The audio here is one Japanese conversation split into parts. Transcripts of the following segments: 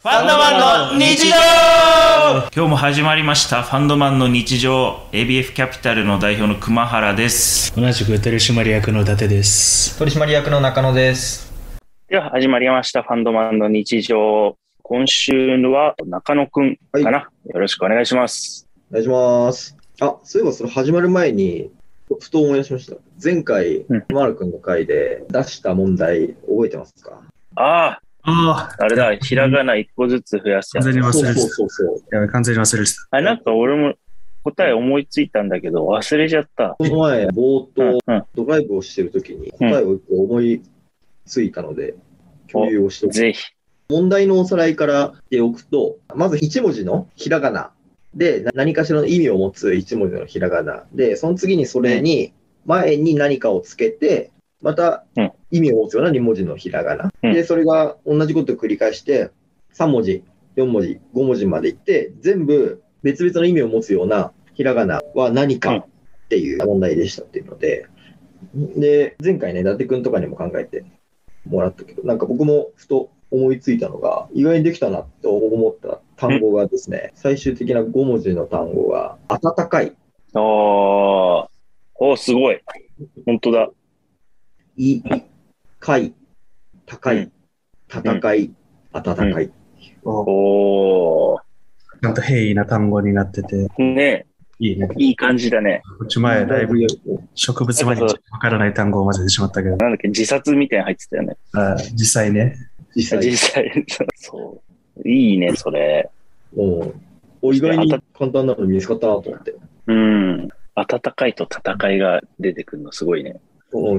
ファンドマンの日常。今日も始まりましたファンドマンの日常。 ABF キャピタルの代表の熊原です。 同じく取締役の伊達です。 取締役の中野です。 では始まりましたファンドマンの日常。今週は中野くんかな、よろしくお願いします。 お願いします。そういえばそれ始まる前にふと思い出しました。前回熊原くんの回で出した問題覚えてますか？ あれだ、ひらがな一個ずつ増やすやつ。 完全に忘れてた。 そう。 完全に忘れてた。 なんか俺も答え思いついたんだけど忘れちゃった。 この前冒頭、ドライブをしてるときに答えを一個思いついたので共有をしておく。 ぜひ。 問題のおさらいからしておくと、まず1文字のひらがなで何かしらの意味を持つ1文字のひらがなで、その次にそれに前に何かをつけて、また意味を持つような2文字のひらがな。で、それが同じことを繰り返して、3文字、4文字、5文字までいって、全部別々の意味を持つようなひらがなは何かっていう問題でしたっていうので、で、前回ね、伊達くんとかにも考えてもらったけど、なんか僕もふと思いついたのが、意外にできたなと思った単語がですね、最終的な5文字の単語が、温かい。 すごい。本当だ。 かい、高い、戦い、温かい。 ちゃんと平易な単語になってて。 ねえ。 いいね。 いい感じだね。 こっち前、だいぶ植物までわからない単語を混ぜてしまったけど。 なんだっけ、自殺みたいに入ってたよね。 実際ね。 実際。そう。いいね、それ。 意外に簡単なのに見つかったなと思って。 温かいと戦いが出てくるのすごいね。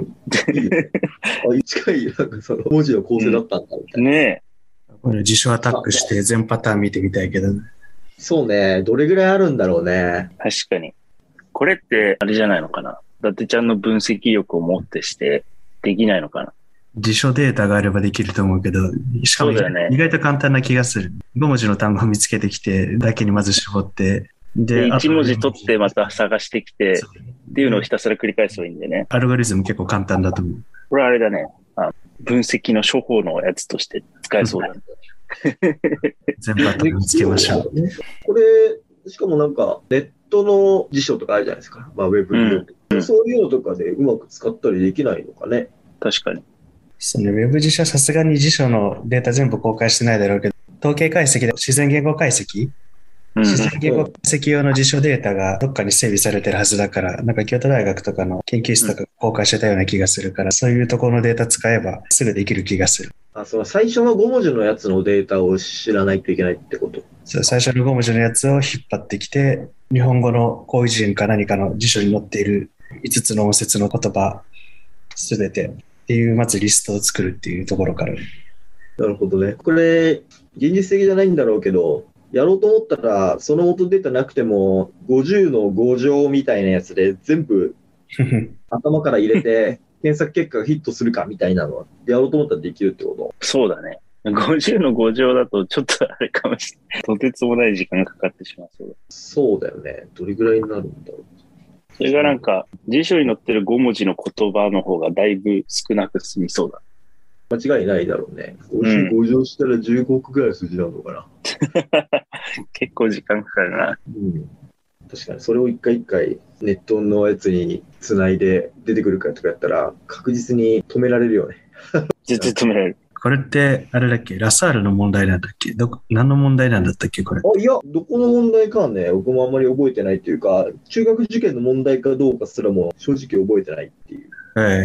近い、なんかその文字の構成だったんだみたいな。 ねえ。これ自主アタックして全パターン見てみたいけどね。 そうね。どれぐらいあるんだろうね。 確かに。これって、あれじゃないのかな。伊達ちゃんの分析力をもってしてできないのかな。 辞書データがあればできると思うけど、しかも意外と簡単な気がする。5文字の単語を見つけてきて、だけにまず絞って、 で、1文字取ってまた探してきて、っていうのをひたすら繰り返せばいいんでね。 アルゴリズム結構簡単だと思う。 これあれだね。分析の処方のやつとして使えそうだね。 全パターン見つけましょう。 これ、しかもなんか、ネットの辞書とかあるじゃないですか。ウェブに。そういうのとかでうまく使ったりできないのかね。 確かに。 そうね、ウェブ辞書はさすがに辞書のデータ全部公開してないだろうけど、統計解析で自然言語解析、自然言語解析用の辞書データがどっかに整備されてるはずだから、なんか京都大学とかの研究室とか公開してたような気がするから、そういうところのデータ使えばすぐできる気がする。 その最初の5文字のやつのデータを知らないといけないってこと？ そう、最初の5文字のやつを引っ張ってきて、日本語の口語辞典か何かの辞書に載っている5つの音節の言葉すべてっていうまずリストを作るっていうところから。 なるほどね。これ現実的じゃないんだろうけど、やろうと思ったらその元データなくても50の5乗みたいなやつで全部頭から入れて検索結果がヒットするかみたいなのはやろうと思ったらできるってこと？ そうだね。50の5乗だとちょっとあれかもしれない。とてつもない時間がかかってしまう。 そうだよね。どれぐらいになるんだろう。 それがなんか辞書に載ってる5文字の言葉の方がだいぶ少なく済みそうだ。 間違いないだろうね。50乗したら15個ぐらい数字なのかな。 結構時間かかるな。 確かにそれを一回一回ネットのやつにつないで出てくるかとかやったら確実に止められるよね。 絶対止められる。 これってあれだっけ、ラサールの問題なんだっけ、何の問題なんだったっけこれ。 いや、どこの問題かはね、僕もあんまり覚えてないというか、中学受験の問題かどうかすらも正直覚えてないっていう。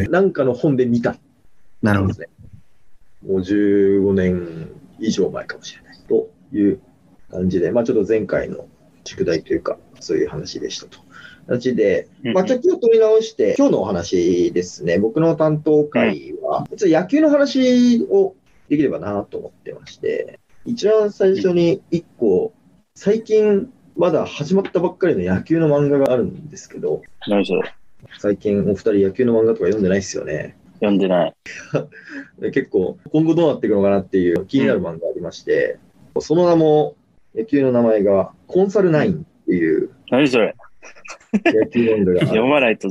なんかの本で見た。 なるほど。 もう15年以上前かもしれないという感じで、ちょっと前回の宿題というか、そういう話でしたと。形で、ちょっと取り直して、今日のお話ですね。僕の担当会は、野球の話をできればなと思ってまして、一番最初に1個、最近まだ始まったばっかりの野球の漫画があるんですけど、 何それ？ 最近お二人野球の漫画とか読んでないですよね。 読んでない。 結構今後どうなっていくのかなっていう気になる漫画がありまして、その名も、野球の名前がコンサル9っていう。 何それ？ 野球漫画が読まないとじゃ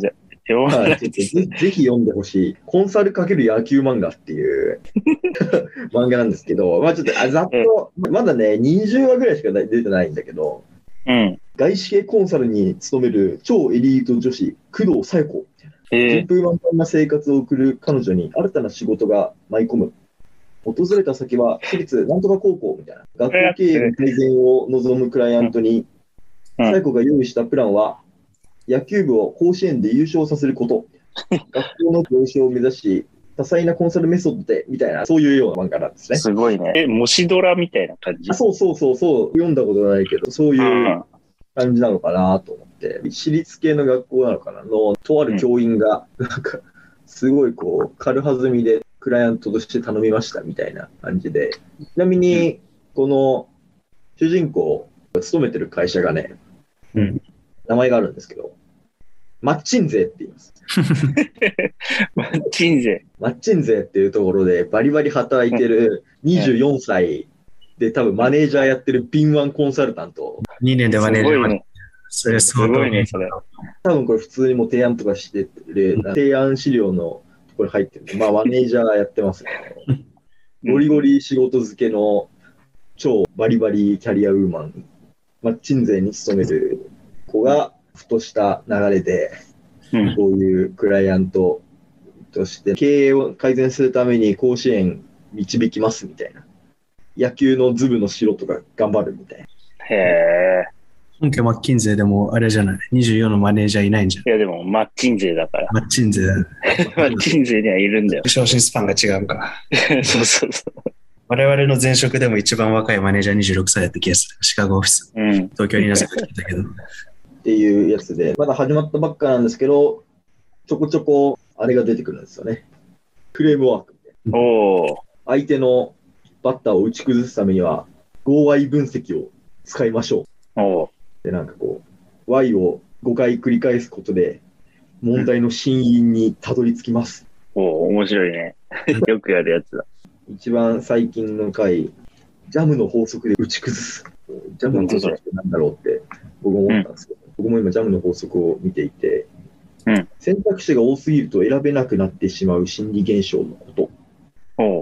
はい、ちょっとぜひ読んでほしい。コンサル×野球漫画っていう漫画なんですけど、まあちょっとざっと、まだね、20話ぐらいしか出てないんだけど、 うん。 外資系コンサルに勤める超エリート女子、工藤紗友子。順風満帆な生活を送る彼女に新たな仕事が舞い込む。訪れた先は私立なんとか高校みたいな。学校経営の改善を望むクライアントに、紗友子が用意したプランは、野球部を甲子園で優勝させること。学校の上昇を目指し、多彩なコンサルメソッドで、みたいな、そういうような漫画なんですね。 すごいね。模試ドラみたいな感じ？ そう。読んだことないけど、そういう感じなのかなと思って。私立系の学校なのかなの、とある教員が、なんか、すごいこう、軽はずみでクライアントとして頼みましたみたいな感じで。ちなみに、この主人公が勤めてる会社がね、名前があるんですけど、マッチンゼって言います。 マッチンゼっていうところでバリバリ働いてる24歳で多分マネージャーやってる敏腕コンサルタント。 2年でマネージャー。それすごいね、それ。 多分これ普通にもう提案とかしてる、提案資料のところ入ってるんで、まあマネージャーやってますね。ゴリゴリ仕事漬けの超バリバリキャリアウーマン、マッチンゼに勤める子が、ふとした流れで、こういうクライアントとして経営を改善するために甲子園導きますみたいな。野球のズブの素人が頑張るみたいな。 へえ。 本家マッキンゼでもあれじゃない。24のマネージャーいないんじゃん。 いやでもマッチンゼだから。 マッチンゼだ。 マッチンゼにはいるんだよ。 昇進スパンが違うから。 そう。 我々の前職でも一番若いマネージャー26歳だった気がする。シカゴオフィス。東京になぜか来たけど。 っていうやつで、まだ始まったばっかなんですけど、ちょこちょこあれが出てくるんですよね。フレームワーク。相手のバッターを打ち崩すためには、5Y 分析を使いましょう。で、なんかこう、Y を5回繰り返すことで、問題の真因にたどり着きます。 面白いね。よくやるやつだ。 一番最近の回、ジャムの法則で打ち崩す。ジャムの法則ってなんだろうって僕も思ったんですけど、僕も今ジャムの法則を見ていて、選択肢が多すぎると選べなくなってしまう心理現象のこと。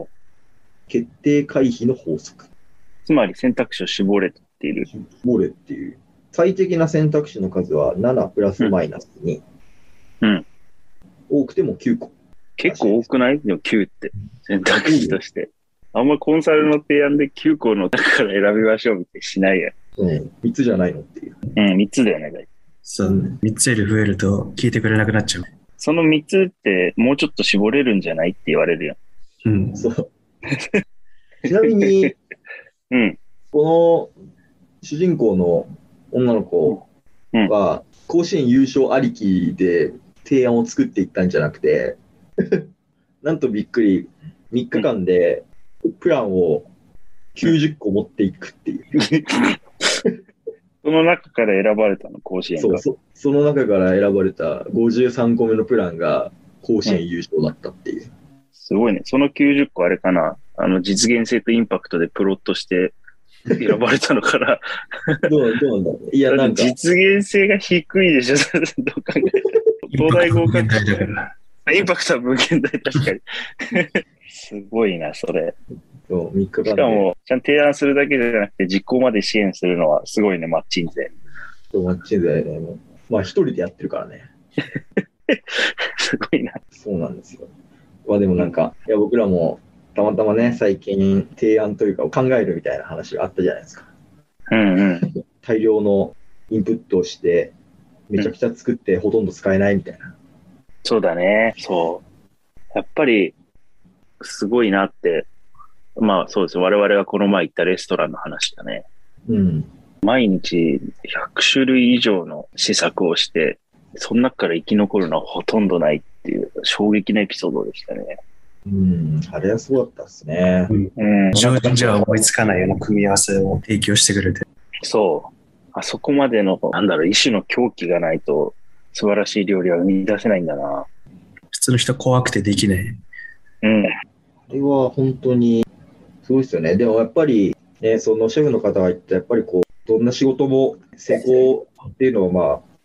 決定回避の法則。 つまり選択肢を絞れっている。 絞れっていう。最適な選択肢の数は7プラスマイナス2。多くても9個。 結構多くない？でも9って選択肢として。あんまコンサルの提案で9個の中から選びましょうみたいにしないや。 3つじゃないのっていう。 3つだよね。 そうね。3つより増えると聞いてくれなくなっちゃう。 その3つってもうちょっと絞れるんじゃないって言われるよ。 そう。ちなみに、この主人公の女の子は、甲子園優勝ありきで提案を作っていったんじゃなくて、なんとびっくり、3日間でプランを90個持っていくっていう。 その中から選ばれたの、甲子園が。 その中から選ばれた53個目のプランが甲子園優勝だったっていう。 すごいね。その90個あれかな。実現性とインパクトでプロットして選ばれたのかな。 どうなんだろう。いや、なんか。 実現性が低いでしょ。どう考えて東大合格。インパクトは無限大、確かに。すごいな、それ。 3日間で。 しかも、ちゃんと提案するだけじゃなくて、実行まで支援するのはすごいね、マッチンゼ。 マッチンゼね。まあ、一人でやってるからね。 すごいな。 そうなんですよ。まあ、でもなんか、いや、僕らも、たまたまね、最近提案というか考えるみたいな話があったじゃないですか。大量のインプットをして、めちゃくちゃ作ってほとんど使えないみたいな。 そうだね。そう。やっぱり、すごいなって。まあそうです。我々がこの前行ったレストランの話だね。毎日100種類以上の試作をして、その中から生き残るのはほとんどないっていう衝撃なエピソードでしたね。 あれはすごかったですね。 常人じゃ思いつかないような組み合わせを提供してくれて。 そう。あそこまでの、意志の狂気がないと素晴らしい料理は生み出せないんだな。 普通の人怖くてできない。 あれは本当にすごいですよね。でもやっぱり、ね、そのシェフの方が言ったやっぱりこう、どんな仕事も成功っていうのはまあ、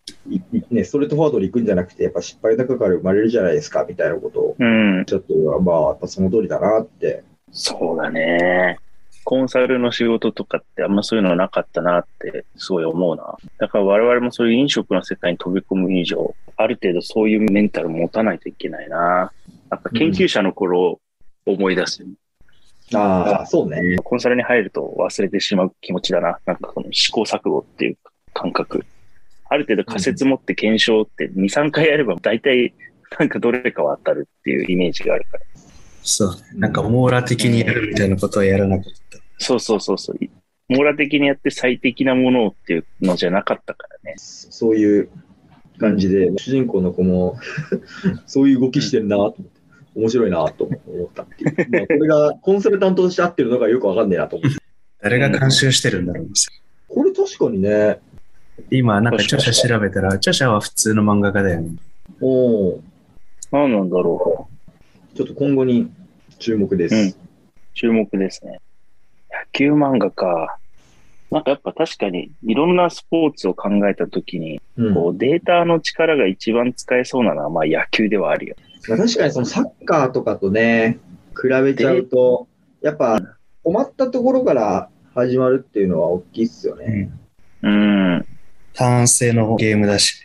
ね、ストレートフォワードで行くんじゃなくて、やっぱ失敗だから生まれるじゃないですか、みたいなことを。ちょっと、まあ、やっぱその通りだなって。 そうだね。コンサルの仕事とかってあんまそういうのなかったなってすごい思うな。だから我々もそういう飲食の世界に飛び込む以上、ある程度そういうメンタル持たないといけないな。なんか研究者の頃思い出す。 ああ、そうね。 コンサルに入ると忘れてしまう気持ちだな。なんかこの試行錯誤っていう感覚。ある程度仮説持って検証って2、3回やれば大体なんかどれかは当たるっていうイメージがあるから。 そう。なんか網羅的にやるみたいなことはやらなかった。 そう。網羅的にやって最適なものをっていうのじゃなかったからね。 そういう感じで、主人公の子もそういう動きしてるなと思って、面白いなと思ったっていう。まあ、これがコンサルタントとして合ってるのかよくわかんねえなと思って。 誰が監修してるんだろう、 これ確かにね。 今、なんか著者調べたら、著者は普通の漫画家だよね。 何なんだろう。ちょっと今後に注目です。 注目ですね。野球漫画か。なんかやっぱ確かにいろんなスポーツを考えたときに、こうデータの力が一番使えそうなのはまあ野球ではあるよ。 確かにそのサッカーとかとね、比べちゃうと、やっぱ困ったところから始まるっていうのは大きいっすよね。 ターン制のゲームだし。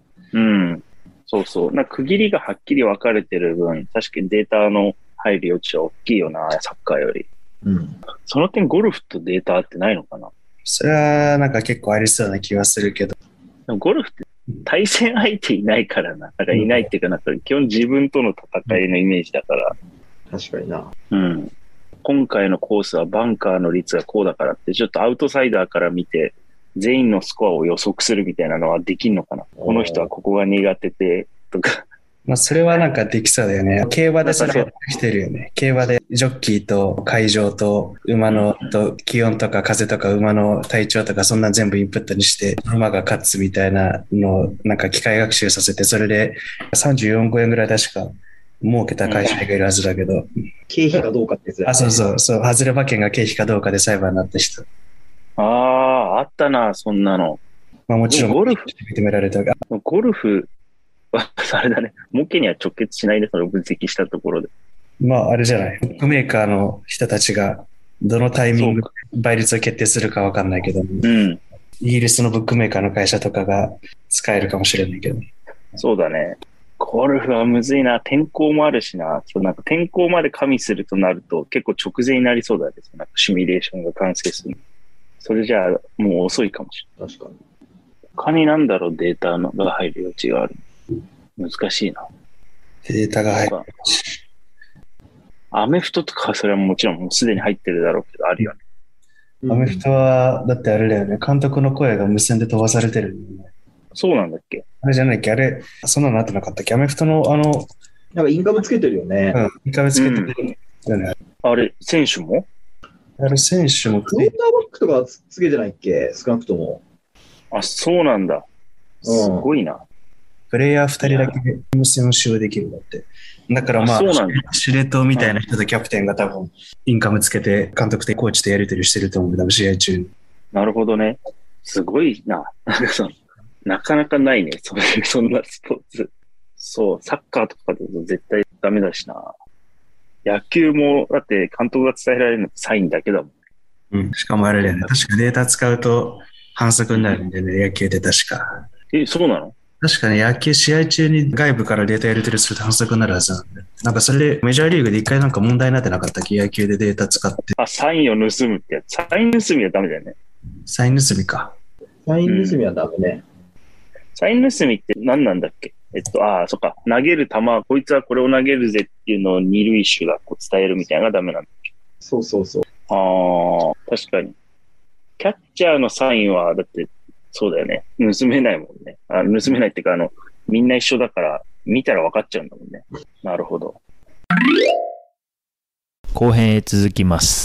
そう。なんか区切りがはっきり分かれてる分、確かにデータの入る余地は大きいよな、サッカーより。その点ゴルフとデータってないのかな？ それはなんか結構ありそうな気はするけど。 でもゴルフって対戦相手いないからな。なんかいないっていうか、なんか基本自分との戦いのイメージだから。 確かにな。 今回のコースはバンカーの率がこうだからって、ちょっとアウトサイダーから見て、全員のスコアを予測するみたいなのはできんのかな？この人はここが苦手で、とか。 まあそれはなんかできそうだよね。競馬でそれ来てるよね。競馬でジョッキーと会場と馬のと気温とか風とか馬の体調とかそんな全部インプットにして馬が勝つみたいなのをなんか機械学習させて、それで34億円ぐらい確か儲けた会社がいるはずだけど。 経費かどうかってやつだね。 そう。外れ馬券が経費かどうかで裁判になった人。 あったな、そんなの。 まあもちろんゴルフ認められたが。 ゴルフあれだね。儲けには直結しないで、その分析したところで。 まあ、あれじゃない。ブックメーカーの人たちが、どのタイミングで倍率を決定するかわかんないけど、イギリスのブックメーカーの会社とかが使えるかもしれないけど。 そうだね。ゴルフはむずいな。天候もあるしな。なんか天候まで加味するとなると、結構直前になりそうだね。なんかシミュレーションが完成する。それじゃあ、もう遅いかもしれない。 確かに。 他になんだろう、データが入る余地がある。難しいな。 データが入る。 アメフトとかはそれはもちろんもうすでに入ってるだろうけど、あるよね。 アメフトは、だってあれだよね。監督の声が無線で飛ばされてる、ね。 そうなんだっけ？ あれじゃないっけ？あれ、そんなのなってなかったっけ？アメフトのなんかインカムつけてるよね。 インカムつけてるよね。 あれ、選手も？ あれ、選手も。 クォーターバックとかつけてないっけ？少なくとも。 あ、そうなんだ。すごいな。 プレイヤー2人だけで無線を使用できるんだって。だからまあ、司令塔みたいな人とキャプテンが多分、インカムつけて、監督とコーチとやり取りしてると思う。多分試合中に。 なるほどね。すごいな。なかなかないね。そんなスポーツ。そう、サッカーとかだと絶対ダメだしな。野球も、だって監督が伝えられるのサインだけだもん。 しかもあれだよね。確かデータ使うと反則になるんでね、野球で確か。 そうなの？ 確かに野球試合中に外部からデータ入れてるすると反則になるはずなんで。なんかそれでメジャーリーグで一回なんか問題になってなかったっけ？野球でデータ使って。 サインを盗むってやつ。サイン盗みはダメだよね。 サイン盗みか。 サイン盗みはダメね。 サイン盗みって何なんだっけ？そっか。投げる球、こいつはこれを投げるぜっていうのを二塁手がこう伝えるみたいなのがダメなんだっけ？ そう。 確かに。キャッチャーのサインは、だって、そうだよね。盗めないもんね。盗めないっていうか、みんな一緒だから、見たら分かっちゃうんだもんね。なるほど。 後編へ続きます。